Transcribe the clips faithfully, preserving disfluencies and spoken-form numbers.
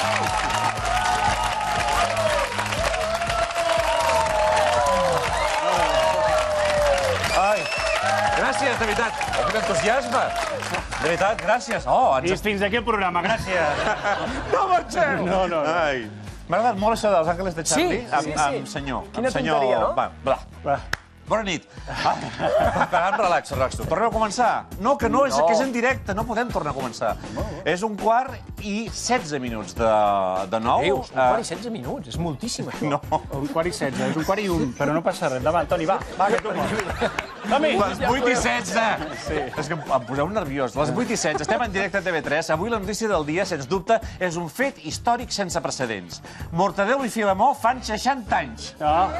Gràcies, de veritat. Quin entusiasme. De veritat, gràcies. Oh, I fins aquí el programa, gràcies. No marxeu! No, no. M'ha agradat molt això dels Àngels de Charlie. Sí, sí, sí. Amb senyor. Quina tonteria, no? Va, va. Bona nit. Pagant relax, relax. Tornem a començar? No, que no, és que és en directe, no podem tornar a començar. És un quart i setze minuts de nou. Déus, un quart i setze minuts, és moltíssim, això. No. Un quart i setze, és un quart i un, però no passa res. Endavant, Toni, va. Va, que tu pots. Som-hi! Les vuit i setze! És que em poseu nerviós. Les vuit i setze, estem en directe a T V tres. Avui la notícia del dia, sens dubte, és un fet històric sense precedents. Mortadelo i Filemó fan seixanta anys.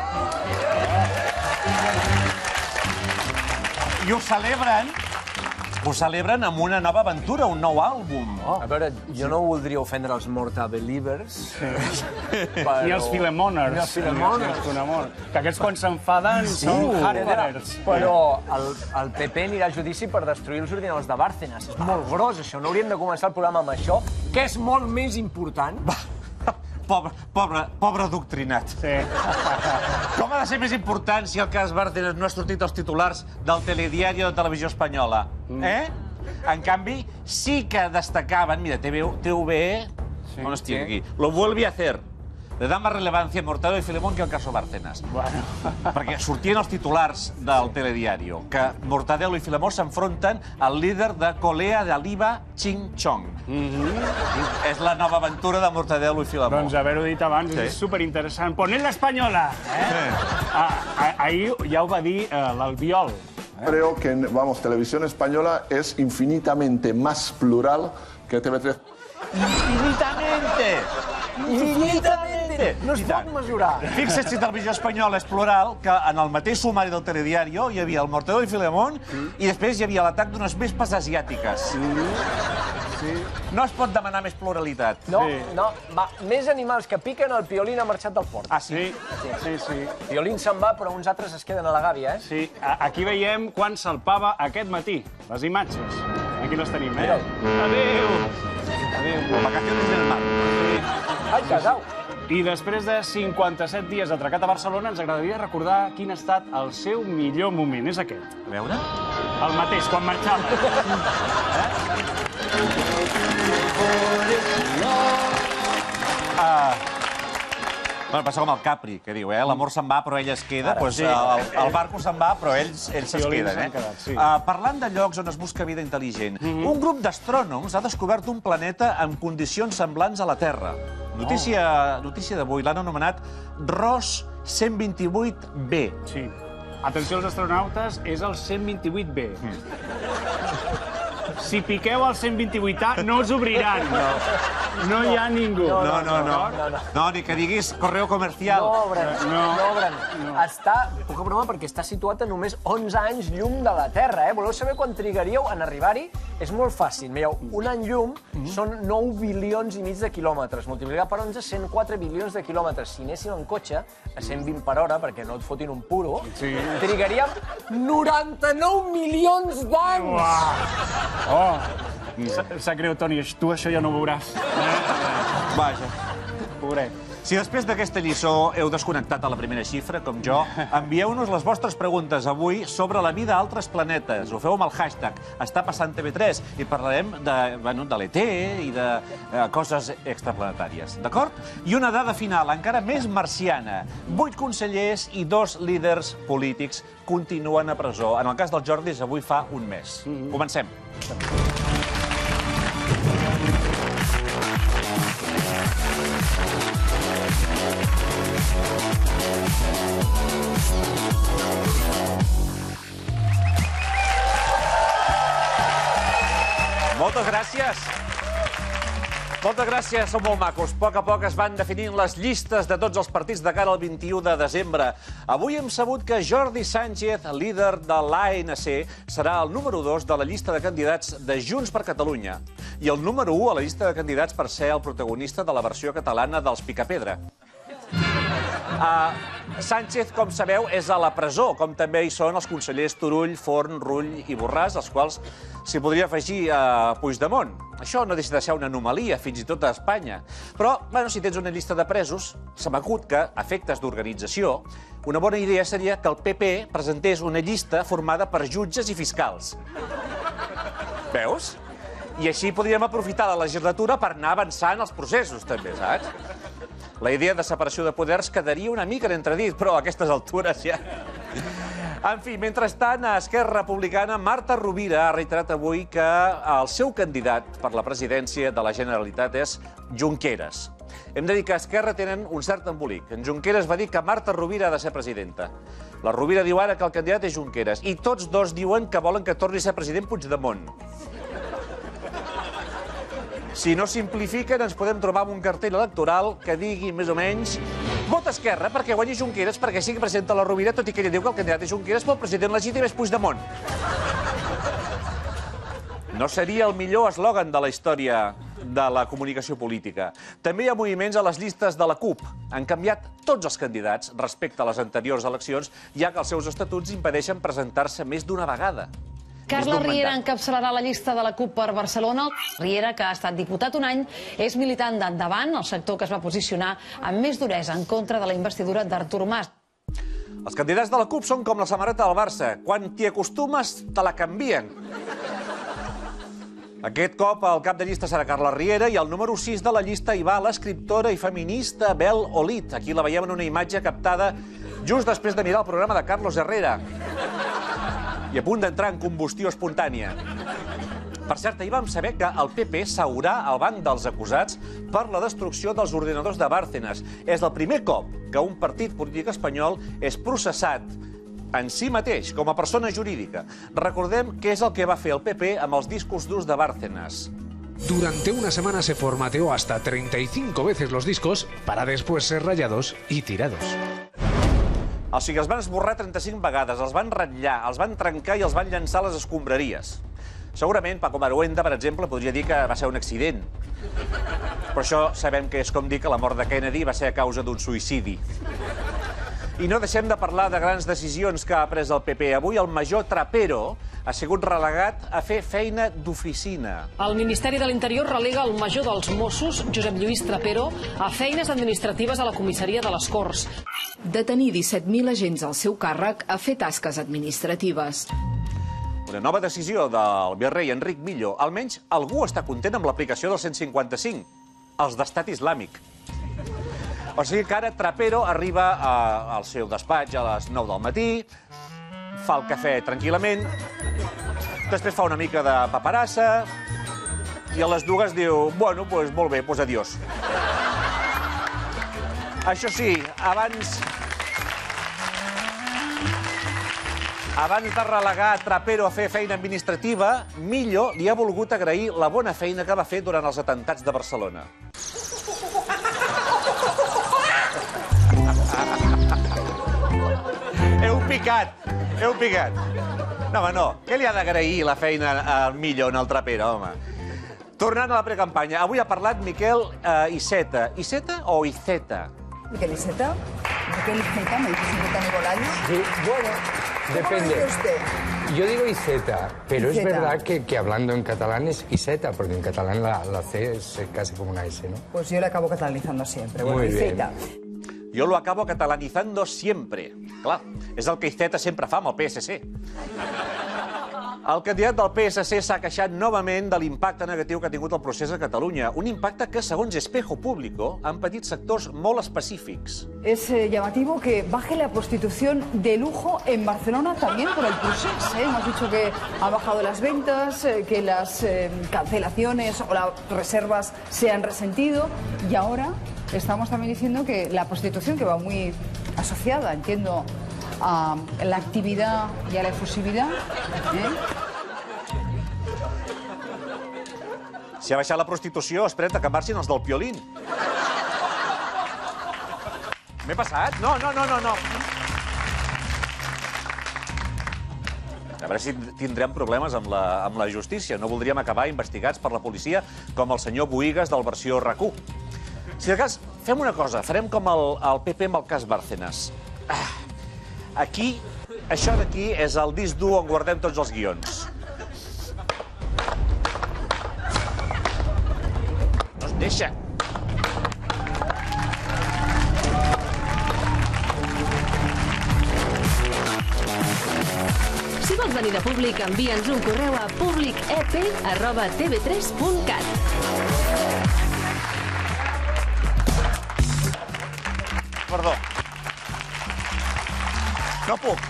I ho celebren, ho celebren amb una nova aventura, un nou àlbum. A veure, jo no voldria ofendre els Mortabelievers. I els Filemoners. I els Filemoners. Que aquests quan s'enfaden són hardwares. Però el P P anirà a judici per destruir els ordinadors de Bárcenas. És molt gros, això. No hauríem de començar el programa amb això, que és molt més important. Pobre, pobre, pobre adoctrinat. Sí. Com ha de ser més important si el cas Bárcenas no ha sortit als titulars del telediari de Televisió Espanyola? Eh? En canvi, sí que destacaven... Mira, T V E... On estic aquí? Lo vuelve a hacer. Le da más relevancia a Mortadelo y Filemón que al caso Bárcenas. Bueno. Perquè sortien els titulars del telediario que Mortadelo i Filemó s'enfronten al líder de Colea de Aliva, Ching Chong. És la nova aventura de Mortadelo i Filemó. Doncs haver-ho dit abans és superinteressant. Ponent l'espanyola! Ahir ja ho va dir l'Albiol. Creo que, vamos, Televisión Española es infinitamente más plural que T V tres. Infinitamente! Infinitamente! No es pot mesurar. Fixa't si Televisió Espanyola és plural, que en el mateix sumari del telediario hi havia el Mortadelo i Filemón i després hi havia l'atac d'unes vespes asiàtiques. No es pot demanar més pluralitat. No, no. Va, més animals que piquen, el Piolín ha marxat del port. Ah, sí? Sí, sí. Piolín se'n va, però uns altres es queden a la gàbia, eh? Sí, aquí veiem quan salpava aquest matí. Les imatges. Aquí les tenim, eh? Adéu! Adéu. Vacaciones en el mar. Ai, casau! I després de cinquanta-set dies atracat a Barcelona, ens agradaria recordar quin ha estat el seu millor moment. És aquest. A veure? El mateix, quan marxava. Bueno, passa com el Capri, que diu, eh? L'amor se'n va, però ell es queda. Doncs el barco se'n va, però ells es queden, eh? Parlant de llocs on es busca vida intel·ligent, un grup d'astrònoms ha descobert un planeta amb condicions semblants a la Terra. Notícia d'avui, l'han anomenat Ros cent vint-i-vuit be. Sí. Atenció als astronautes, és el cent vint-i-vuit be. Si piqueu al cent vint-i-vuit a, no us obriran. No hi ha ningú. No, no, no. No, ni que diguis correu comercial. No obren, no obren. Està, poca broma, perquè està situat a només onze anys llum de la Terra, eh? Voleu saber quan trigaríeu en arribar-hi? És molt fàcil. Mireu, un any llum són nou bilions i mig de quilòmetres. Multiplicar per onze, cent quatre bilions de quilòmetres. Si anéssim en cotxe a cent vint per hora, perquè no et fotin un puro, trigaríem noranta-nou milions d'anys! Oh, sap greu, Toni, tu això ja no ho veuràs. Vaja. Pobret. Si després d'aquesta lliçó heu desconnectat a la primera xifra, com jo, envieu-nos les vostres preguntes avui sobre la vida a altres planetes. Ho feu amb el hashtag Està passant T V tres i parlarem de l'E T i de coses extraplanetàries. D'acord? I una dada final, encara més marciana. Vuit consellers i dos líders polítics continuen a presó. En el cas dels Jordis, avui fa un mes. Comencem. Moltes gràcies. Moltes gràcies, sou molt macos. A poc a poc es van definint les llistes de tots els partits de cara al vint-i-u de desembre. Avui hem sabut que Jordi Sánchez, líder de l'A N C, serà el número dos de la llista de candidats de Junts per Catalunya i el número u a la llista de candidats per ser el protagonista de la versió catalana dels Picapedra. Sánchez, com sabeu, és a la presó, com també hi són els consellers Turull, Forn, Rull i Borràs, als quals s'hi podria afegir a Puigdemont. Això no deixa de ser una anomalia, fins i tot a Espanya. Però, bueno, si tens una llista de presos, se m'acut que, a efectes d'organització, una bona idea seria que el P P presentés una llista formada per jutges i fiscals. Veus? I així podríem aprofitar la legislatura per anar avançant els processos, també, saps? La idea de separació de poders quedaria una mica en entredit, però a aquestes altures ja... En fi, mentrestant, a Esquerra Republicana, Marta Rovira ha reiterat avui que el seu candidat per la presidència de la Generalitat és Junqueras. Hem de dir que a Esquerra tenen un cert embolic. En Junqueras va dir que Marta Rovira ha de ser presidenta. La Rovira diu ara que el candidat és Junqueras. I tots dos diuen que volen que torni a ser president Puigdemont. Si no simplifiquen, ens podem trobar amb un cartell electoral que digui, més o menys, vota Esquerra perquè guanyi Junqueras, perquè sí que presenta la Rovira, tot i que ella diu que el candidat és Junqueras, però el president legítim és Puigdemont. No seria el millor eslògan de la història de la comunicació política. També hi ha moviments a les llistes de la CUP. Han canviat tots els candidats respecte a les anteriors eleccions, ja que els seus estatuts impedeixen presentar-se més d'una vegada. Carles Riera encapçalarà la llista de la CUP per Barcelona. Riera, que ha estat diputat un any, és militant d'Endavant, el sector que es va posicionar amb més duresa en contra de la investidura d'Artur Mas. Els candidats de la CUP són com la samarreta del Barça. Quan t'hi acostumes, te la canvien. Aquest cop el cap de llista serà Carles Riera i el número sis de la llista hi va l'escriptora i feminista Bel Olid. Aquí la veiem en una imatge captada just després de mirar el programa de Carlos Herrera i a punt d'entrar en combustió espontània. Per cert, ahir vam saber que el P P s'haurà al banc dels acusats per la destrucció dels ordinadors de Bárcenas. És el primer cop que un partit polític espanyol és processat en si mateix, com a persona jurídica. Recordem què és el que va fer el P P amb els discos durs de Bárcenas. Durante una semana se formateó hasta treinta y cinco veces los discos para después ser rayados y tirados. O sigui, els van esborrar trenta-cinc vegades, els van ratllar, els van trencar i els van llançar a les escombraries. Segurament, Paco Maruenda, per exemple, podria dir que va ser un accident. Però això sabem que és com dir que la mort de Kennedy va ser a causa d'un suïcidi. I no deixem de parlar de grans decisions que ha pres el P P. Avui el major Trapero ha sigut relegat a fer feina d'oficina. El Ministeri de l'Interior relega el major dels Mossos, Josep Lluís Trapero, a feines administratives a la comissaria de les Corts. De tenir disset mil agents al seu càrrec a fer tasques administratives. Una nova decisió del virrei Enric Millo. Almenys algú està content amb l'aplicació del cent cinquanta-cinc. Els d'estat islàmic. O sigui que ara Trapero arriba a, al seu despatx a les nou del matí, fa el cafè tranquil·lament, després fa una mica de paperassa i a les dues diu, bueno, doncs molt bé, doncs adiós. Això sí, abans... Abans de relegar Trapero a fer feina administrativa, Millo li ha volgut agrair la bona feina que va fer durant els atentats de Barcelona. Heu picat, heu picat. No, home, no. Què li ha d'agrair la feina al Millo en el Trapero, home? Tornant a la precampanya, avui ha parlat Miquel uh, Iceta. Iceta o Iceta? ¿Miquel Iceta? ¿Miquel Iceta? ¿Me dice Iceta Bolaños? Sí, bueno, depende. ¿Cómo dice usted? Yo digo Iceta, pero Iceta. Es verdad que, que hablando en catalán es Iceta, porque en catalán la, la C es casi como una S, ¿no? Pues yo la acabo catalanizando siempre. Bueno, Muy bien. Iceta. Jo lo acabo catalanizando siempre. Clar, és el que Iceta sempre fa amb el P S C. El candidat del P S C s'ha queixat novament de l'impacte negatiu que ha tingut el procés a Catalunya. Un impacte que, segons Espejo Público, han patit sectors molt específics. Es eh, llamativo que baje la prostitución de lujo en Barcelona también por el procés. ¿eh? Hemos dicho que ha bajado las ventas, eh, que las eh, cancelaciones o las reservas se han resentido y ahora estamos también diciendo que la prostitución, que va muy asociada, entiendo, a la actividad y a la efusividad, ¿eh? Si ha baixat la prostitució, espera't que marxin els del Piolín. M'he passat? No, no, no, no, no. A veure si tindrem problemes amb la, amb la justícia. No voldríem acabar investigats per la policia com el senyor Boïgues del versió RAC u. Si de cas, fem una cosa, farem com el P P amb el cas Bárcenas. Aquí, això d'aquí és el disc dur on guardem tots els guions. No es deixa. Si vols venir de Públic, envia'ns un correu a públic e p arroba t v tres punt cat. Perdó. No puc.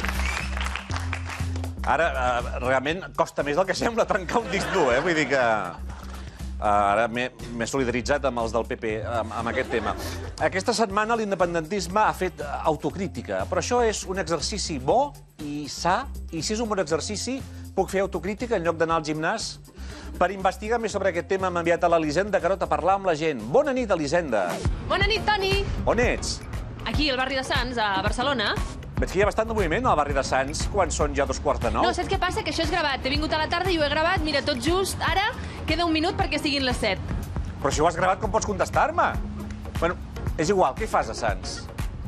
Ara, realment, costa més del que sembla trencar un disc dur, eh? Vull dir que... Ara m'he solidaritzat amb els del P P, amb aquest tema. Aquesta setmana l'independentisme ha fet autocrítica, però això és un exercici bo i sa, i si és un bon exercici, puc fer autocrítica en lloc d'anar al gimnàs? Per investigar més sobre aquest tema m'ha enviat a l'Elisenda Carot a parlar amb la gent. Bona nit, Elisenda. Bona nit, Toni. On ets? Aquí, al barri de Sants, a Barcelona. Veig que hi ha bastant de moviment al barri de Sants quan són ja dos quarts de nou. No, saps què passa? Que això és gravat. He vingut a la tarda i ho he gravat. Mira, tot just ara queda un minut perquè siguin les set. Però si ho has gravat, com pots contestar-me? Bueno, és igual. Què hi fas a Sants?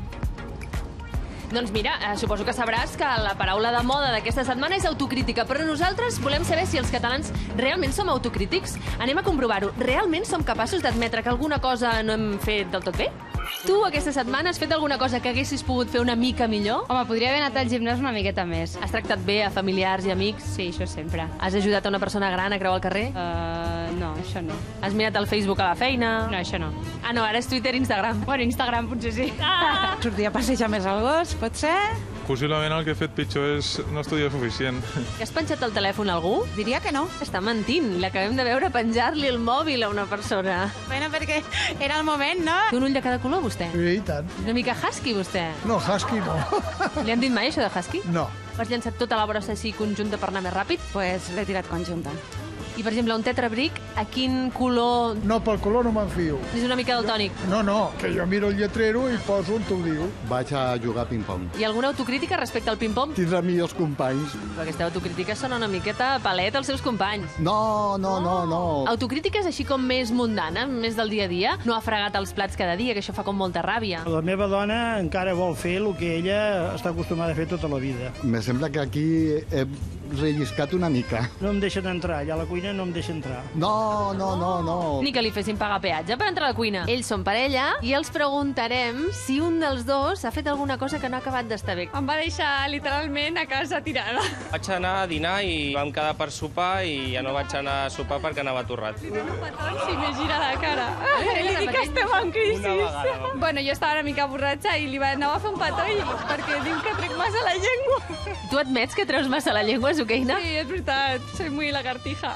Doncs mira, eh, suposo que sabràs que la paraula de moda d'aquesta setmana és autocrítica, però nosaltres volem saber si els catalans realment som autocrítics. Anem a comprovar-ho. Realment som capaços d'admetre que alguna cosa no hem fet del tot bé? Tu, aquesta setmana, has fet alguna cosa que haguessis pogut fer una mica millor? Home, podria haver anat al gimnàs una miqueta més. Has tractat bé a familiars i amics? Sí, això sempre. Has ajudat a una persona gran a creuar el carrer? Uh, no, això no. Has mirat el Facebook a la feina? No, això no. Ah, no, ara és Twitter i Instagram. Bueno, Instagram potser sí. Ah! Sortir a passejar més el gos, pot ser? Possiblement el que he fet pitjor és no estudiar suficient. Que has penjat el telèfon a algú? Diria que no. Està mentint. L'acabem de veure penjar-li el mòbil a una persona. Bueno, perquè era el moment, no? Té un ull de cada color, vostè? Sí, i tant. Una mica husky, vostè? No, husky no. Li han dit mai això de husky? No. Has llançat tota la brossa així conjunta per anar més ràpid? Pues l'he tirat conjunta. I, per exemple, un tetrabric, a quin color... No, pel color no m'enfio. És una mica daltònic. No, no, que jo miro el lletrero i poso on t'ho diu. Vaig a jugar a ping-pong. Hi ha alguna autocrítica respecte al ping-pong? Tindrà millors companys. Però aquesta autocrítica sona una miqueta palet als seus companys. No, no, no, no. Autocrítica és així com més mundana, més del dia a dia? No ha fregat els plats cada dia, que això fa com molta ràbia. La meva dona encara vol fer el que ella està acostumada a fer tota la vida. Me sembla que aquí he relliscat una mica. No em deixen entrar, allà a la cuina no em deixen entrar. No, no, no, no. Ni que li fessin pagar peatge per entrar a la cuina. Ells són parella i els preguntarem si un dels dos ha fet alguna cosa que no ha acabat d'estar bé. Em va deixar literalment a casa tirada. Vaig anar a dinar i vam quedar per sopar i ja no vaig anar a sopar perquè anava torrat. Si me gira la cara. Li dic que estem en crisi. Bueno, jo estava una mica borratxa i li va anar a fer un petó i perquè diu que trec massa la llengua. Tu admets que treus massa la llengua, Zucchina? Sí, és veritat. Soy muy lagartija.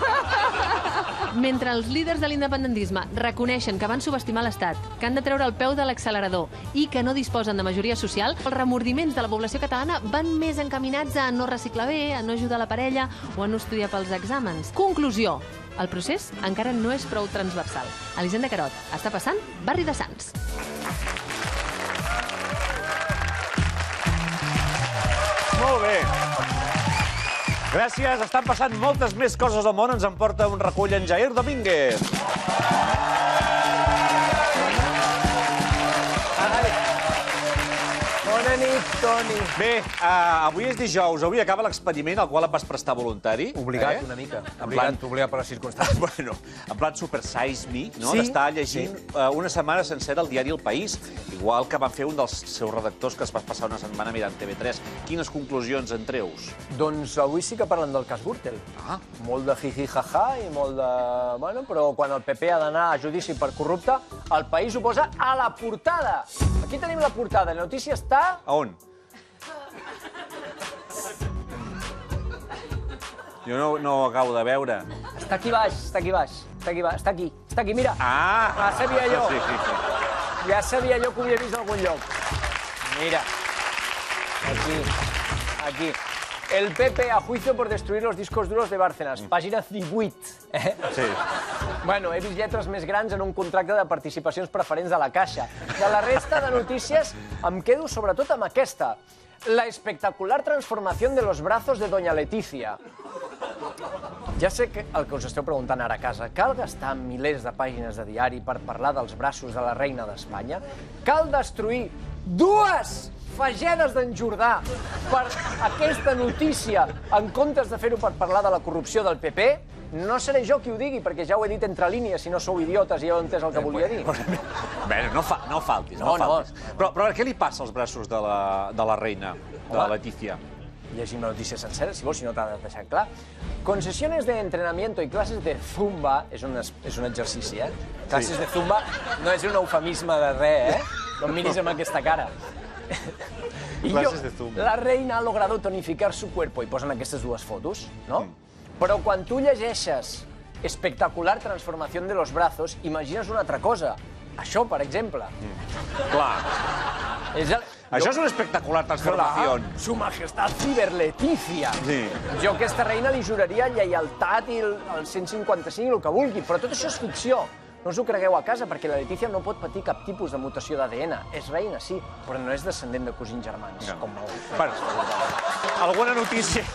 Mentre els líders de l'independentisme reconeixen que van subestimar l'Estat, que han de treure el peu de l'accelerador i que no disposen de majoria social, els remordiments de la població catalana van més encaminats a no reciclar bé, a no ajudar la parella o a no estudiar pels exàmens. Conclusió. El procés encara no és prou transversal. Elisenda Carot, està passant Barri de Sants. Molt bé. Gràcies. Estan passant moltes més coses al món. Ens en porta un recull en Jair Domínguez. Bona nit, Toni. Bé, uh, avui és dijous. Avui acaba l'experiment al qual et vas prestar voluntari. Obligat, eh? una mica. En Obligat, plan... obligat per les circumstàncies. Bueno, en plan Super Size Me, no? Sí. D'estar llegint sí. uh, una setmana sencera al diari El País, igual que van fer un dels seus redactors que es va passar una setmana mirant T V tres. Quines conclusions en treus? Doncs avui sí que parlen del cas Gürtel. Ah. Molt de jiji-jaja i molt de... Bueno, però quan el P P ha d'anar a judici per corrupte, el País ho posa a la portada. Aquí tenim la portada. La notícia està... A on? Jo no, no ho acabo de veure. Està aquí baix, està aquí baix. Està aquí baix, està aquí. Està aquí, mira. Ah! Ja sabia jo. Sí, sí, sí. Ja sabia jo que ho havia vist a algun lloc. Mira. Aquí. Aquí. El P P a juicio por destruir los discos duros de Bárcenas. Pàgina divuit. Eh? Sí. Bueno, he vist lletres més grans en un contracte de participacions preferents de la Caixa. De la resta de notícies em quedo sobretot amb aquesta. La espectacular transformación de los brazos de doña Leticia. Ja sé que el que us esteu preguntant ara a casa, cal gastar milers de pàgines de diari per parlar dels braços de la reina d'Espanya? Cal destruir dues fagedes d'en Jordà per aquesta notícia en comptes de fer-ho per parlar de la corrupció del P P? No seré jo qui ho digui, perquè ja ho he dit entre línies, si no sou idiotes i heu entès el que volia dir. Bé, no faltis, no faltis. Però què li passa als braços de la reina, de la Letícia? Llegim la notícia sencera, si vols, si no t'ha de deixar clar. Concesiones de entrenamiento y clases de zumba, és un exercici, eh? Classes de zumba no és un eufemisme de res, eh? No em miris amb aquesta cara. Classes de zumba. La reina ha logrado tonificar su cuerpo, i posen aquestes dues fotos, no? Però quan tu llegeixes espectacular transformación de los brazos, imagines una altra cosa. Això, per exemple. Clar. Això és una espectacular transformació. Su Majestad Ciber Letícia. Jo a aquesta reina li juraria lleialtat i el cent cinquanta-cinc i el que vulgui, però tot això és ficció. No us ho cregueu a casa, perquè la Letícia no pot patir cap tipus de mutació d'A D N. És reina, sí, però no és descendent de cosins germans. Alguna notícia...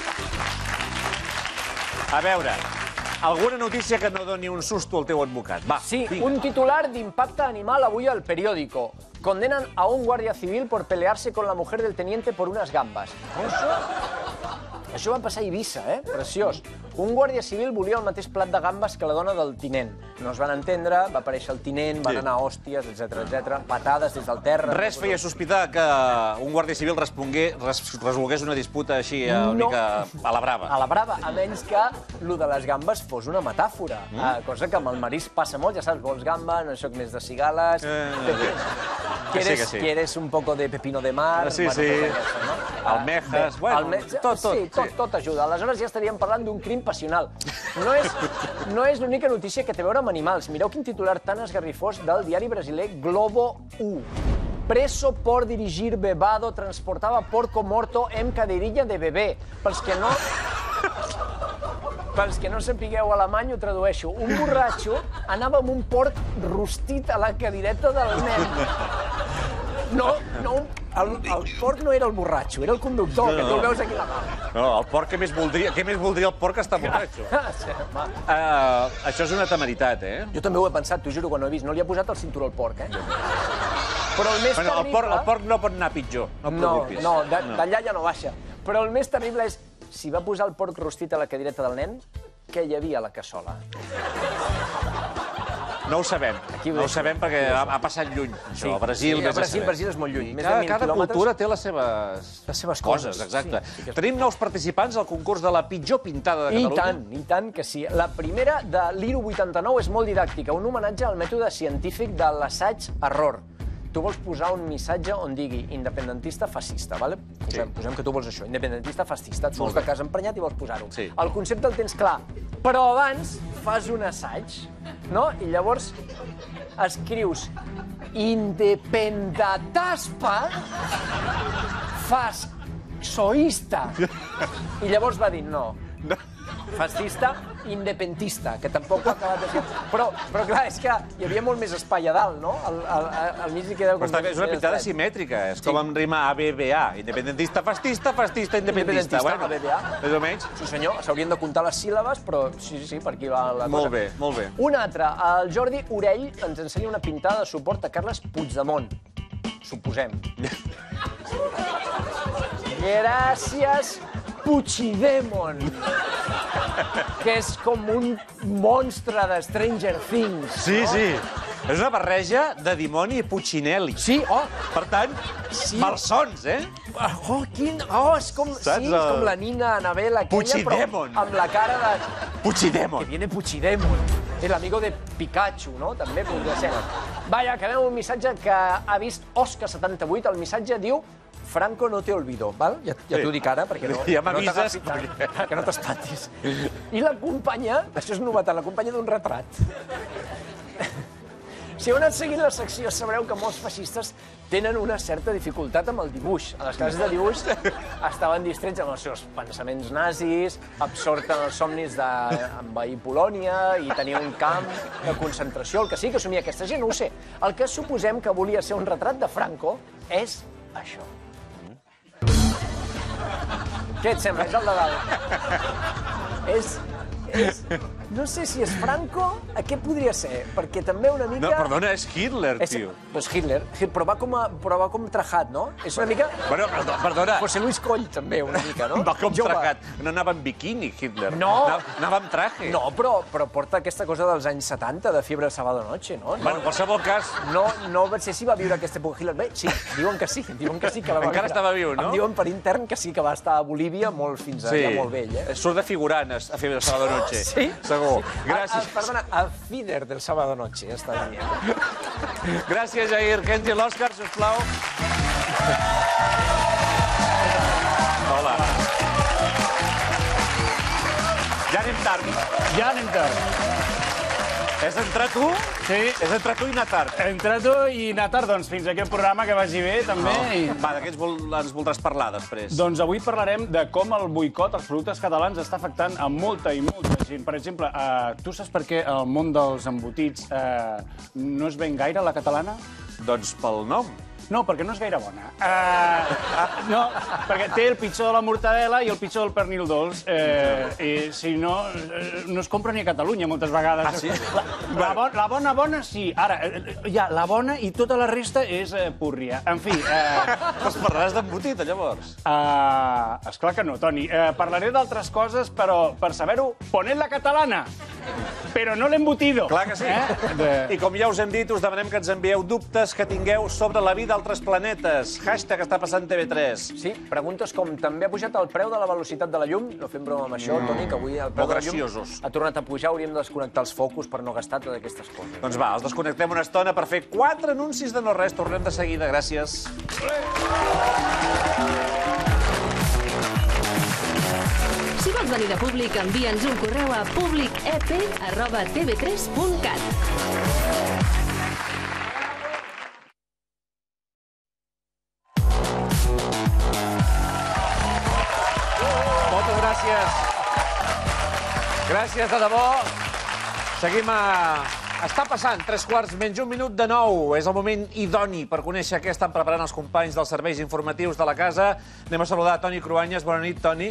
A veure, alguna notícia que no doni un susto al teu advocat. Va, sí, un titular d'impacte animal avui al periódico. Condenan a un guardia civil por pelearse con la mujer del teniente por unas gambas. Això va passar a Eivissa, eh? Preciós. Un guàrdia civil volia el mateix plat de gambes que la dona del tinent. No es van entendre, va aparèixer el tinent, van anar a hòsties, etcètera, etcètera, patades des del terra... Res feia sospitar que un guàrdia civil resolgués una disputa així una mica a la brava. A la brava, a menys que lo de les gambes fos una metàfora. Cosa que amb el marisc passa molt, ja saps, vols gamba, no soc més de cigales... Quieres un poco de pepino de mar... Sí, sí, almejas... Tot, tot. Tot ajuda. Aleshores ja estaríem parlant d'un crim passional. No és l'única notícia que té a veure amb animals. Mireu quin titular tan esgarrifós del diari brasiler Globo u. Preso por dirigir bebado transportava porco morto en caderilla de bebè. Pels que no... Pels que no sapigueu alemany, ho tradueixo. Un borratxo anava amb un porc rostit a la cadireta del nen. No, no, el porc no era el borratxo, era el conductor, que tu el veus aquí a la mà. No, el porc, què més voldria el porc que està borratxo? Això és una temeritat, eh? Jo també ho he pensat, t'ho juro, quan ho he vist. No li ha posat el cinturó al porc, eh? Però el més terrible... El porc no pot anar pitjor, no et preocupis. No, d'allà ja no baixa. Però el més terrible és, si va posar el porc rostit a la cadireta del nen, què hi havia a la cassola? No ho sabem, no ho sabem perquè ha passat lluny, això, a Brasil... A Brasil és molt lluny. Cada cultura té les seves coses, exacte. Tenim nous participants al concurs de la pitjor pintada de Catalunya. I tant, i tant que sí. La primera, de l'I R O vuitanta-nou, és molt didàctica, un homenatge al mètode científic de l'assaig-error. Tu vols posar un missatge on digui independentista fascista, vale? Posem que tu vols això, independentista fascista. Et surts de casa emprenyat i vols posar-ho. El concepte el tens clar, però abans fas un assaig, no? I llavors escrius independentaspa fas soista. I llavors va dir no. Fascista, independentista, que tampoc ho ha acabat de ser. Però, clar, és que hi havia molt més espai a dalt, no? Al mig li queda... Però és una pintada simètrica, és com em rima A B B A. Independentista, fascista, fascista, independentista. Independentista, A B B A. Més o menys. Sí, senyor, s'haurien de comptar les síl·labes, però sí, sí, per aquí va la cosa. Molt bé, molt bé. Un altre, el Jordi Orell ens ensenya una pintada de suport a Carles Puigdemont. Suposem. Gràcies, Puigdemont. Que és com un monstre de Stranger Things. Sí, sí. És una barreja de dimoni i Puccinelli. Sí, oh. Per tant, malsons, eh? Oh, quin... Oh, és com... Sí, és com la Nina Anabel aquella, però amb la cara de... Puigdemont. Que viene Puigdemont. És l'amigo de Pikachu, no? També podria ser. Vaja, acabem amb un missatge que ha vist Òscar setanta-vuit. El missatge diu... Franco no te olvido, val? Ja t'ho dic ara, perquè no... Ja m'avises. Que no t'espantis. I l'acompanya, això és novetat, l'acompanya d'un retrat. Si heu anat seguint la secció, sabreu que molts feixistes tenen una certa dificultat amb el dibuix. A les classes de dibuix estaven distrets amb els seus pensaments nazis, absorts en els somnis d'envair Polònia i tenir un camp de concentració, el que sigui que somia aquesta gent, no ho sé. El que suposem que volia ser un retrat de Franco és això. Què et sembla? És el de dalt. És... No sé si és Franco, a què podria ser? Perquè també una mica... No, perdona, és Hitler, tio. És Hitler, però va com trajat, no? És una mica... Bueno, perdona. José Luis Coll, també, una mica, no? Va com trajat. No anava en biquini, Hitler. No. Anava amb traje. No, però porta aquesta cosa dels anys setanta, de fiebre sábado noche, no? Bueno, en qualsevol cas... No sé si va viure aquesta època Hitler. Bé, sí, diuen que sí, diuen que sí que la va viure. Encara estava viu, no? Em diuen per intern que sí que va estar a Bolívia molt fins allà molt vell, eh? Surt de figurant a Fiebre del Sábado Noche. Sí? Segur. Gràcies. Perdona, a Fider del Sábado Noche, està dient. Gràcies, Jair. Kenji, l'Òscar, sisplau. Hola. Ja anem tard. Ja anem tard. És entrar tu? Sí. És entrar tu i anar tard. Entrar tu i anar tard, doncs, fins a aquest programa que vagi bé, també. Va, de què ens voldràs parlar després? Doncs avui parlarem de com el boicot als productes catalans està afectant a molta i molta gent. Per exemple, tu saps per què el món dels embotits no es ven gaire, la catalana? Doncs pel nom. No, perquè no és gaire bona. Uh, no, perquè té el pitjor de la mortadela i el pitjor del pernil dolç. Uh, I si no, no es compra ni a Catalunya, moltes vegades. Ah, sí? La, la, bona, la bona, bona, sí. Ara, ja, la bona i tota la resta és uh, púrria. En fi... Uh, Pues parlaràs d'embotit, llavors? Uh, esclar que no, Toni. Uh, parlaré d'altres coses, però per saber-ho, poned la catalana. Però no l'embutido. Clar que sí. Eh? De... I com ja us hem dit, us demanem que ens envieu dubtes que tingueu sobre la vida d'altres planetes. Hashtag està passant T V tres. Sí, preguntes com també ha pujat el preu de la velocitat de la llum. No fem broma amb això, Toni, que avui el preu de la llum ha tornat a pujar. Hauríem de desconnectar els focus per no gastar totes aquestes coses. Doncs va, els desconnectem una estona per fer quatre anuncis de no res. Tornem de seguida. Gràcies. Si vols venir de Públic, envia'ns un correu a public e pe arroba te ve tres punt cat. Moltes gràcies. Gràcies, de debò. Seguim a... Està passant, tres quarts menys un minut de nou. És el moment idoni per conèixer què estan preparant els companys dels serveis informatius de la casa. Anem a saludar Toni Cruanyes. Bona nit, Toni.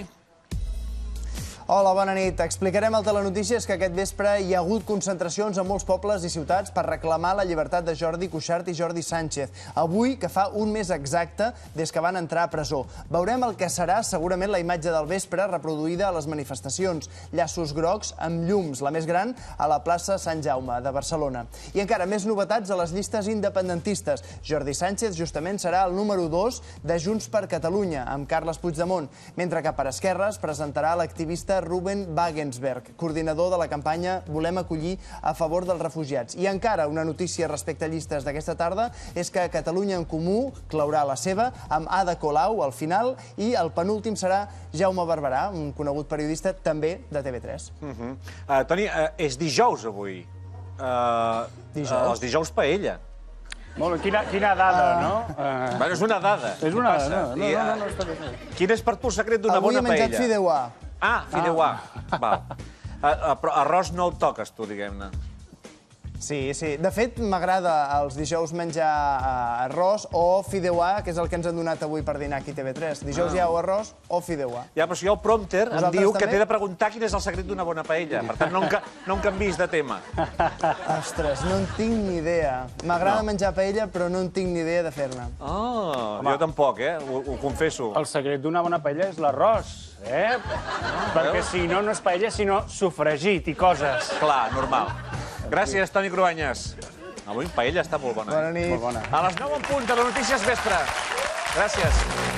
Hola, bona nit. Explicarem al Telenotícies que aquest vespre hi ha hagut concentracions a molts pobles i ciutats per reclamar la llibertat de Jordi Cuixart i Jordi Sánchez. Avui, que fa un mes exacte des que van entrar a presó. Veurem el que serà segurament la imatge del vespre reproduïda a les manifestacions. Llaços grocs amb llums, la més gran, a la plaça Sant Jaume de Barcelona. I encara més novetats a les llistes independentistes. Jordi Sánchez justament serà el número dos de Junts per Catalunya, amb Carles Puigdemont, mentre que per Esquerres presentarà l'activista Ruben Wagensberg, coordinador de la campanya Volem acollir a favor dels refugiats. I encara una notícia respecte a llistes d'aquesta tarda és que Catalunya en Comú claurà la seva amb Ada Colau al final i el penúltim serà Jaume Barberà, un conegut periodista també de T V tres. Toni, és dijous avui. Els dijous paella. Molt bé, quina dada, no? Bueno, és una dada. És una dada, no, no, no, està bé. Quin és per tu el secret d'una bona paella? Avui he menjat fideuà. Ah, fideuà. Però arròs no el toques, tu, diguem-ne. Sí, sí. De fet, m'agrada els dijous menjar arròs o fideuà, que és el que ens han donat avui per dinar aquí a T V tres. Dijous hi ha o arròs o fideuà. Ja, però si el prompter em diu que t'he de preguntar quin és el secret d'una bona paella. Per tant, no em canvis de tema. Ostres, no en tinc ni idea. M'agrada menjar paella, però no en tinc ni idea de fer-ne. Ah, jo tampoc, eh? Ho confesso. El secret d'una bona paella és l'arròs, eh? Perquè si no, no és paella, sinó sofregit i coses. Clar, normal. Gràcies, Toni Cruanyes. Avui paella està molt bona. Bona nit. Molt bona. A les nou en punt, de les notícies vespre. Gràcies.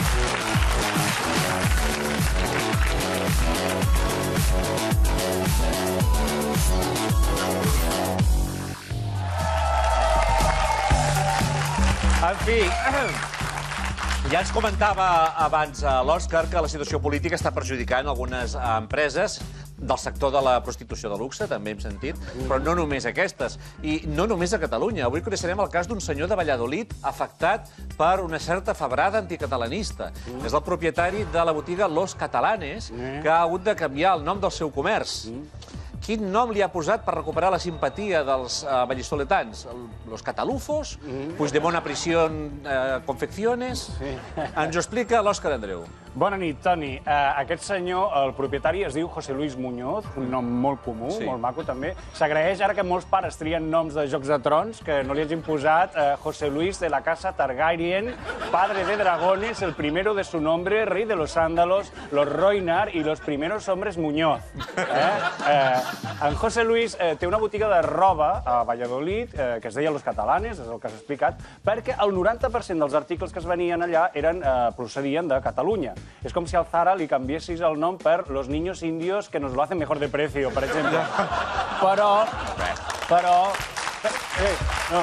En fi, ja ens comentava abans l'Òscar que la situació política està perjudicant algunes empreses del sector de la prostitució de luxe, també hem sentit, però no només aquestes. I no només a Catalunya. Avui coneixerem el cas d'un senyor de Valladolid afectat per una certa febrada anticatalanista. És el propietari de la botiga Los Catalanes, que ha hagut de canviar el nom del seu comerç. Quin nom li ha posat per recuperar la simpatia dels vallisoletans? Los Catalufos? Puigdemont a prisión confecciones? Ens ho explica l'Òscar Andreu. Bona nit, Toni. Aquest senyor, el propietari, es diu José Luis Muñoz, un nom molt comú, molt maco també. S'agraeix ara que molts pares trien noms de Jocs de Trons, que no li hagin posat José Luis de la casa Targaryen, padre de dragones, el primero de su nombre, rey de los Ándalos, los Roinar y los primeros hombres Muñoz. En José Luis té una botiga de roba a Valladolid, que es deia Los Catalanes, és el que s'ha explicat, perquè el noranta per cent dels articles que es venien allà procedien de Catalunya. És com si al Zara li canviessis el nom per Los Niños Indios que nos lo hacen mejor de precio, per exemple. Però... Però... No.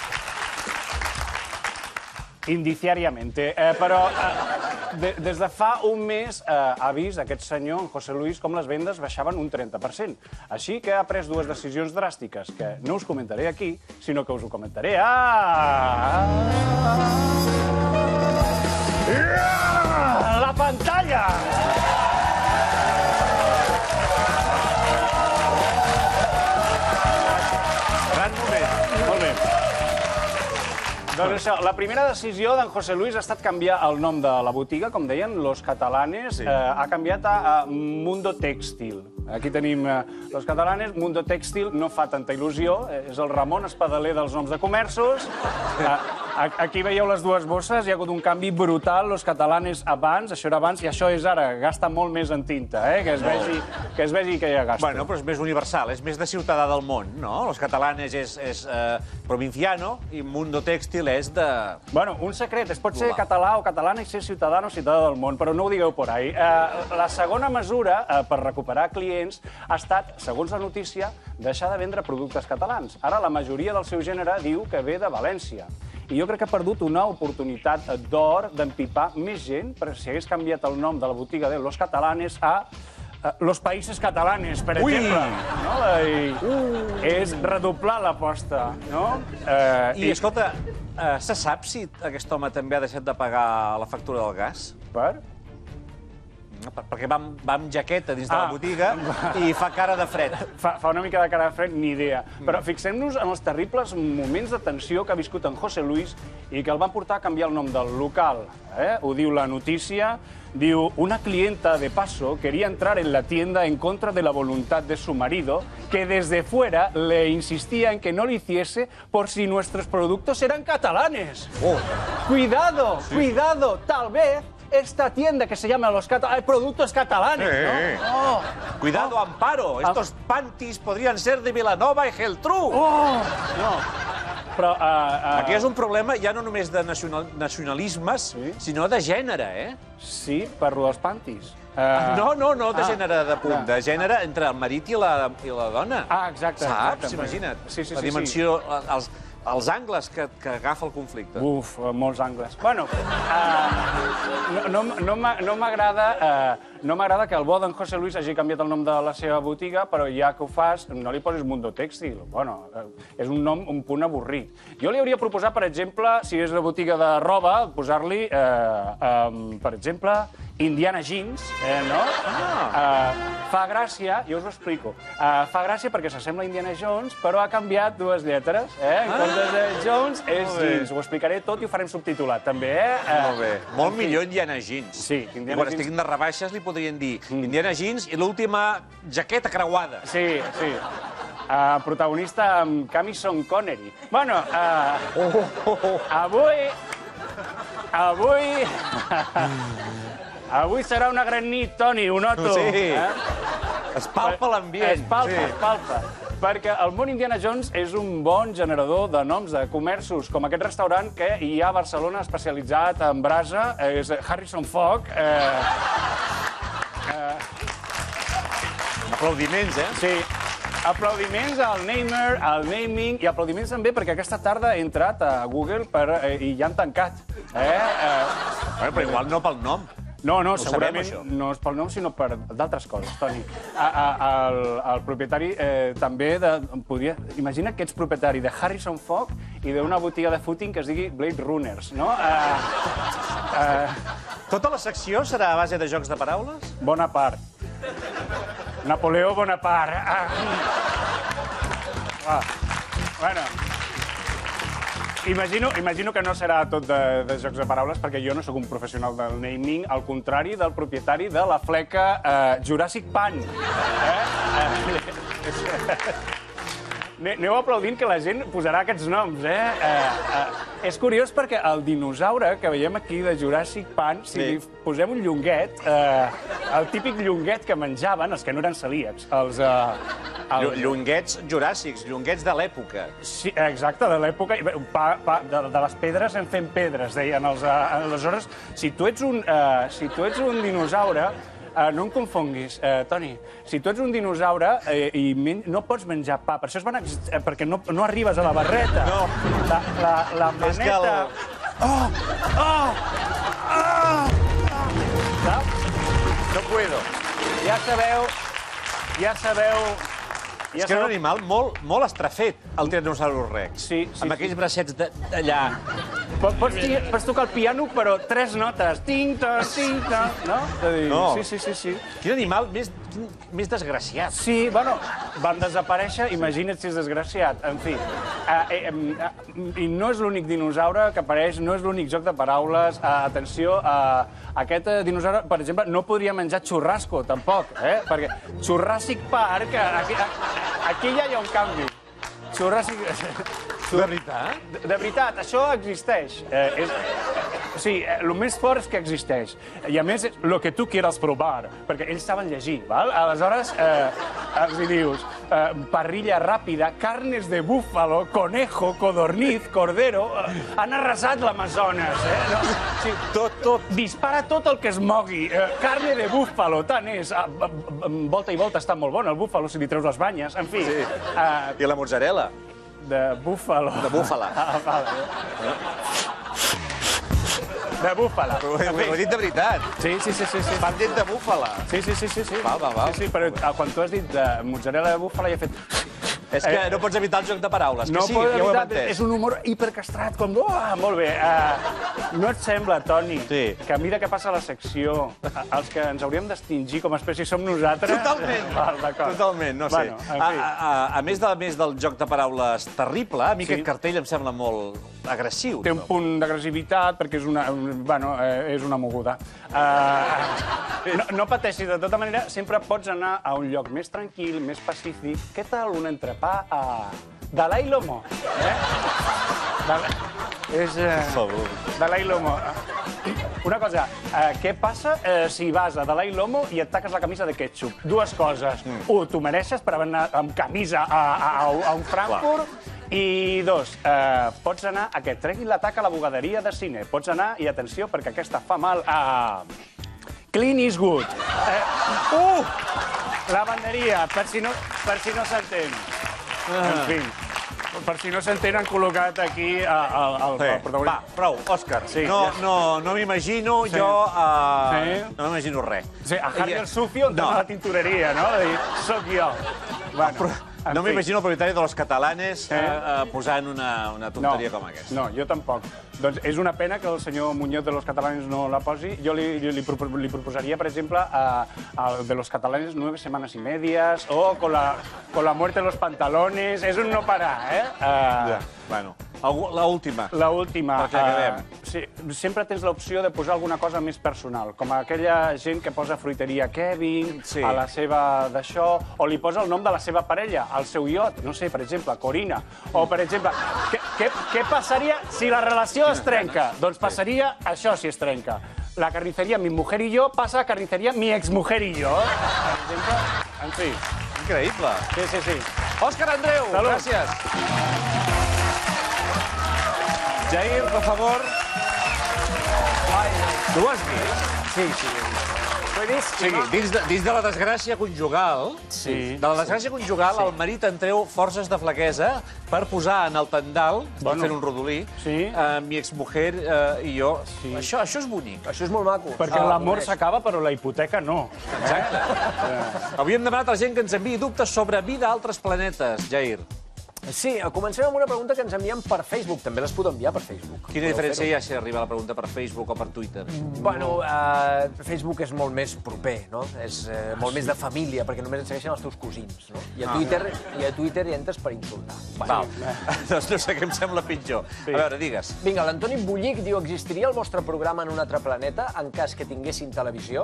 Indiciariamente. Però des de fa un mes ha vist aquest senyor, en José Luis, com les vendes baixaven un trenta per cent. Així que ha pres dues decisions dràstiques que no us comentaré aquí, sinó que us ho comentaré a... la pantalla! Gran moment. Molt bé. Doncs això, la primera decisió d'en José Luis ha estat canviar el nom de la botiga, com deien, Los Catalanes, ha canviat a Mundo Tèxtil. Aquí tenim Los Catalanes, Mundo Tèxtil, no fa tanta il·lusió, és el Ramon Espadaler dels noms de comerços. Aquí veieu les dues bosses, hi ha hagut un canvi brutal, Los Catalanes abans, això era abans, i això és ara, gasta molt més en tinta, que es vegi que hi ha gasto. Bueno, però és més universal, és més de ciutadà del món, no? Los Catalanes és provinciano i Mundo Tèxtil és de... Bueno, un secret, es pot ser català o catalana i ser ciutadà o ciutadà del món, però no ho digueu por ahí. La segona mesura per recuperar clients ha estat, segons la notícia, deixar de vendre productes catalans. Ara la majoria del seu gènere diu que ve de València. I jo crec que ha perdut una oportunitat d'or d'empipar més gent, perquè si hagués canviat el nom de la botiga de Los Catalanes a Los Países Catalanes, per exemple. És redoblar l'aposta. I, escolta, se sap si aquest home també ha deixat de pagar la factura del gas? Per? Perquè va amb jaqueta dins de la botiga i fa cara de fred. Fa una mica de cara de fred, ni idea. Però fixem-nos en els terribles moments de tensió que ha viscut en José Luis i que el van portar a canviar el nom del local. Ho diu la notícia. Diu, una clienta de paso quería entrar en la tienda en contra de la voluntad de su marido, que desde fuera le insistía en que no lo hiciese por si nuestros productos eran catalanes. Cuidado, cuidado, tal vez esta tienda que se llama Los Catalanes, productos catalanes, ¿no? Oh. Cuidado, oh. Amparo, estos oh. panties podrían ser de Vilanova i Geltrú. Oh. No. Però, uh, uh... Aquí és un problema ja no només de nacional, nacionalismes, sí? sinó de gènere, eh? Sí, parlo dels panties. Uh... No, no, no de gènere de punt, de gènere entre el marit i la, i la dona. Ah, exacte. Saps? Imagina't. Sí, sí, la dimensió... Sí. Els, els angles que, que agafa el conflicte. Uf, molts angles. Bueno, uh, no, no, no m'agrada uh, no m'agrada que el bo d'en José Luis hagi canviat el nom de la seva botiga, però ja que ho fas, no li posis Mundo Tèxtil. Bueno, és un nom un punt avorrit. Jo li hauria proposat, per exemple, si és una botiga de roba, posar-li, uh, um, per exemple, Indiana Jeans, eh, no? Ah. Uh, fa gràcia, jo us ho explico, uh, fa gràcia perquè s'assembla a Indiana Jones, però ha canviat dues lletres, eh? En ah. comptes de Jones és Jeans. Ho explicaré tot i ho farem subtitulat, també, eh? Uh, Molt bé. Molt millor Indiana Jeans. Sí, Indiana I quan Jeans... estiguin de rebaixes li podrien dir mm. Indiana Jeans i l'última jaqueta creuada. Sí, sí. Uh, protagonista amb Camison Connery. Bueno, uh, oh, oh, oh. avui... Avui... Avui serà una gran nit, Toni, ho noto. Sí. Eh? Es palpa l'ambient. Es palpa, sí. es palpa. Perquè el món Indiana Jones és un bon generador de noms de comerços, com aquest restaurant que hi ha a Barcelona especialitzat en brasa, és Harrison Fog. Eh, eh... Aplaudiments, eh? Sí. Aplaudiments al namer, al naming, i aplaudiments també perquè aquesta tarda he entrat a Google per, eh, i ja han tancat. Eh? Eh... Bueno, però igual no pel nom. No, no, segurament no és pel nom, sinó per d'altres coses, Toni. El propietari també podria... Imagina que ets propietari de Harrison Fog i d'una botiga de footing que es digui Blade Runners, no? Tota la secció serà a base de jocs de paraules? Bonaparte. Napoleó Bonaparte. Bueno... Imagino, imagino que no serà tot de, de jocs de paraules, perquè jo no sóc un professional del naming, al contrari del propietari de la fleca eh, Jurassic Pan. Eh? Eh, Aneu aplaudint que la gent posarà aquests noms, eh? eh, eh és curiós perquè el dinosaure que veiem aquí de Jurassic Pan, si li posem un llonguet, eh, el típic llonguet que menjaven, els que no eren celíacs, els... Eh, el... Llonguets juràssics, llonguets de l'època. Sí, exacte, de l'època. Pa, pa, de, de les pedres en fem pedres, deien els... Eh, aleshores, si tu ets un, eh, si tu ets un dinosaure, Uh, no em confonguis, uh, Toni. Si tu ets un dinosaure eh, i men no pots menjar pa, per això es van eh, perquè no, no arribes a la barreta. No. La, la, la maneta... És que el... Oh! Oh! Oh! Saps? No puedo. Ja sabeu... Ja sabeu... És que era un animal molt, molt estrafet, el Tyrannosaurus Rex. Sí, sí, amb aquells bracets d'allà. Pots, pots tocar el piano, però tres notes. Ting-ta, ting-ta, no? No. Sí, sí, sí, sí. Quin animal més, més desgraciat. Sí, bueno, van desaparèixer, imagina't si és desgraciat. En fi, eh, eh, eh, i no és l'únic dinosaure que apareix, no és l'únic joc de paraules. Eh, atenció, eh, aquest eh, dinosaure, per exemple, no podria menjar xurrasco, tampoc, eh? Perquè Jurassic Park, aquí, aquí ja hi ha un canvi. Jurassic... De veritat? De, de veritat, això existeix. Eh, és, sí, el més fort és que existeix. I a més, lo que tu quieras provar, perquè ells saben llegir, val? Aleshores, eh, els hi dius, eh, parrilla ràpida, carnes de búfalo, conejo, codorniz, cordero, eh, han arrasat l'Amazones, eh? No? Sí, tot, tot. Dispara tot el que es mogui. Eh, carne de búfalo, tant és. Eh, volta i volta està molt bon, el búfalo, si li treus les banyes, en fi. Sí. Eh, I la mozzarella? De búfalo. De búfala. Ah, vale. De búfala. Ho he dit de veritat. Sí, sí, sí, sí. Fan dit de búfala. Sí, sí, sí, sí, sí. Val, val, val. Sí, sí, però quan tu has dit de mozzarella de búfala, ja he fet... És que no pots evitar el joc de paraules. No sí, pots ja ho hem evitar, entès. és un humor hipercastrat, com... Oh, molt bé. Uh, no et sembla, Toni, sí. que a mida que passa la secció, els que ens hauríem d'extingir com a espècie som nosaltres? Totalment. Val, d'acord. Totalment, no sé. Bueno, a, a, a, a més, de, a més del joc de paraules terrible, a mi Sí. aquest cartell em sembla molt agressiu. Té un punt d'agressivitat perquè és una, un, bueno, eh, és una moguda. Uh, no, no pateixis, de tota manera, sempre pots anar a un lloc més tranquil, més pacífic. Què tal un entrepà a Dalai Lomo? Eh? Dalai... És... Uh, Per favor. Dalai Lomo. Una cosa, eh, què passa eh, si vas a Dalai Lomo i et taques la camisa de ketchup? Dues coses. Mm. Un, t'ho mereixes per anar amb camisa a, a, a un Frankfurt. Clar. I dos, eh, pots anar a que et treguin l'atac a la bugaderia de cine. Pots anar, i atenció, perquè aquesta fa mal, a Clint Eastwood. Eh, uh! Lavanderia, per si no, per si no s'entén. En fi, per si no s'entén, han col·locat aquí el, el, el protagonista. Va, prou, Òscar. Sí, no, ja. no, no m'imagino Sí. jo... Uh, Sí. No m'imagino res. Sí, a Harry el Sucio entrant a la tintoreria, no? De dir, soc jo. Bueno, no m'imagino el propietari de los catalanes Eh? eh, eh, posant una, una tonteria no, com aquesta. No, jo tampoc. Doncs és una pena que el senyor Muñoz de los catalanes no la posi. Jo li, li, li, propo, li proposaria, per exemple, a, a de los catalanes nueve semanas y medias o con la, con la muerte de los pantalones. És un no parar, eh? Uh, ja, bueno. La última. La última. Perquè acabem. Uh, sí, sempre tens l'opció de posar alguna cosa més personal, com aquella gent que posa fruiteria Kevin sí. a la seva d'això, o li posa el nom de la seva parella, al seu iot, no sé, per exemple, Corina. O, per exemple, què, què, què passaria si la relació es trenca? Doncs passaria això si es trenca. La carniceria mi mujer y yo pasa a carniceria mi exmujer y yo. Per exemple, en fi. Increïble. Sí, sí, sí. Òscar Andreu, Salut. gràcies. Jair, per favor. Tu ho has vist? Sí, sí. Ho he vist. Sí, dins de, dins de la desgràcia conjugal, Sí. de la desgràcia conjugal, Sí. el marit en treu forces de flaquesa per posar en el tendal, estic Bueno. fent un rodolí, Sí. eh, mi exmujer eh, i jo. Sí. Això, això és bonic. Això és molt maco. Perquè Ah, l'amor coneix. s'acaba, però la hipoteca no. Exacte. Avui hem demanat a la gent que ens enviï dubtes sobre vida a altres planetes, Jair. Sí, comencem amb una pregunta que ens envien per Facebook. També les podeu enviar per Facebook. Quina diferència hi ha si arriba la pregunta per Facebook o per Twitter? Bueno, uh, Facebook és molt més proper, no? És uh, molt més de família, perquè només et segueixen els teus cosins, no? I a Twitter, i a Twitter hi entres per insultar. Val. Doncs no sé què em sembla pitjor. A veure, digues. Vinga, l'Antoni Bullic diu: existiria el vostre programa en un altre planeta en cas que tinguessin televisió?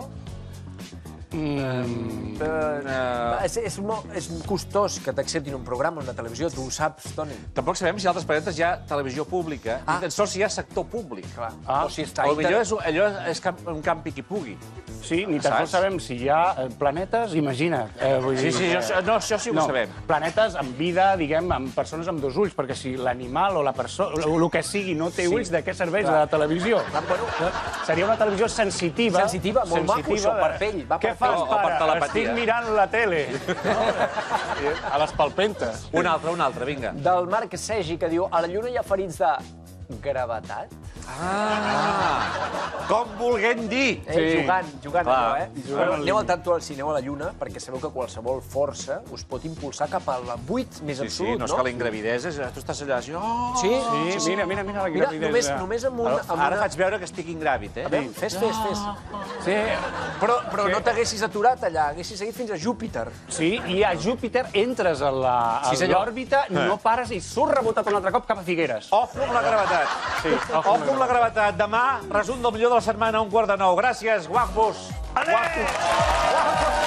Mm. Uh, és, és, molt, és costós que t'acceptin un programa en una televisió, tu ho saps, Toni. Tampoc sabem si a altres planetes hi ha televisió pública, ah. ni tan sols si hi ha sector públic. Ah. O si està... O millor és, allò és un camp piqui-pugui. Sí, ni tan sols sabem si hi ha planetes, imagina't. Eh, vull sí, dir, sí, jo, no, això sí ho no, sabem. Planetes amb vida, diguem, amb persones amb dos ulls, perquè si l'animal o la persona, el que sigui, no té sí. ulls, de què serveix la televisió? Ah, bueno. Seria una televisió sensitiva. Sensitiva, molt maco, això, per pell. Va què per fas, o, pare? O per Estic mirant la tele. No? A les palpentes. Un altre, un altre, vinga. Del Marc Segi, que diu: a la Lluna hi ha ferits de gravetat? Ah! Com volguem dir! Eh, sí. Jugant, jugant allò, eh? Jugant aneu al tanto, si aneu a la Lluna, perquè sabeu que qualsevol força us pot impulsar cap al buit més sí, absolut, sí, no? Sí, no és que la ingravidesa, tu estàs allà així... Oh! Sí, sí, sí, mira, mira, mira la ingravidesa. Mira, només, només amb una... Amb Ara una... faig veure que estic ingràvid, eh? A veure, fes, fes, fes. Sí. Però, però no t'haguessis aturat allà, haguessis seguit fins a Júpiter. Sí, i a Júpiter entres a l'òrbita, sí, no pares i surt rebotat un altre cop cap a Figueres. Ojo amb la gravetat. Sí, ojo amb la gravetat. Demà, resum del millor de la setmana a un quart de nou. Gràcies, guapos. Adéu! Guapos.